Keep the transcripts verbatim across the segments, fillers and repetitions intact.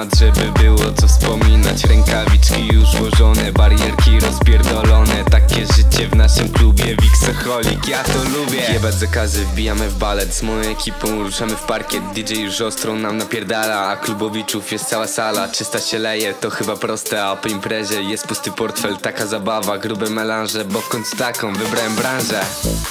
klimat, żeby było co wspominać. Rękawiczki już złożone, barierki rozpierdolone. Takie życie w naszym klubie Wixoholik, ja to lubię. Jebać zakazy, wbijamy w balet. Z moją ekipą ruszamy w parkiet. D J już ostro nam napierdala, a klubowiczów jest cała sala. Czysta się leje, to chyba proste, a po imprezie jest pusty portfel. Taka zabawa, grube melanże, bo w końcu taką wybrałem branżę.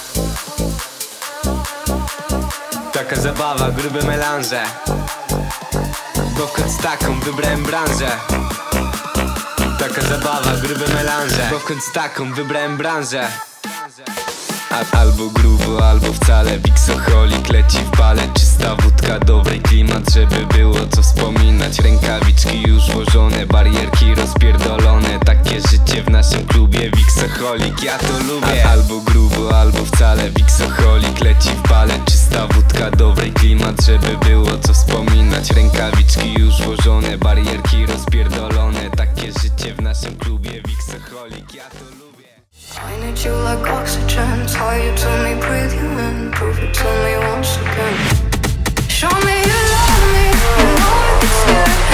Taka zabawa, grube melanże, bo w końcu taką wybrałem branżę. Taka zabawa, grube melanże, bo w końcu taką wybrałem branżę. A, albo grubo, albo wcale. Wixoholik leci w bale. Czysta wódka, dobry klimat, żeby było co wspominać. Rękawiczki już włożone, barierki rozpierdolone. Takie życie w naszym klubie Wixoholik, ja to lubię. A, albo grubo, albo wcale. Wixoholik leci w bale. Czysta wódka, dobry klimat, żeby było co wspominać. Rękawiczki już włożone, barierki rozpierdolone. Takie życie w naszym klubie Wixoholik, ja to lubię. I need you like oxygen. Tell you to me, breathe you in. Prove it to me once again. Show me you love me, you know I can stand.